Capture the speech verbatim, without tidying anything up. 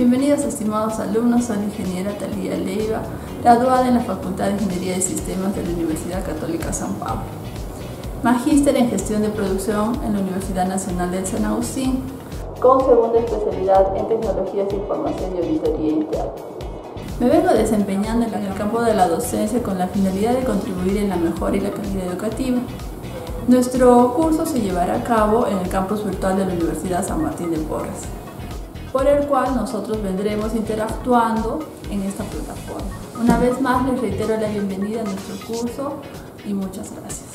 Bienvenidos estimados alumnos, soy la ingeniera Talía Leiva, graduada en la Facultad de Ingeniería de Sistemas de la Universidad Católica San Pablo. Magíster en Gestión de Producción en la Universidad Nacional del San Agustín, con segunda especialidad en Tecnologías de Información y Auditoría Interna. Me vengo desempeñando en el campo de la docencia con la finalidad de contribuir en la mejora y la calidad educativa. Nuestro curso se llevará a cabo en el campus virtual de la Universidad San Martín de Porres, por el cual nosotros vendremos interactuando en esta plataforma. Una vez más les reitero la bienvenida a nuestro curso y muchas gracias.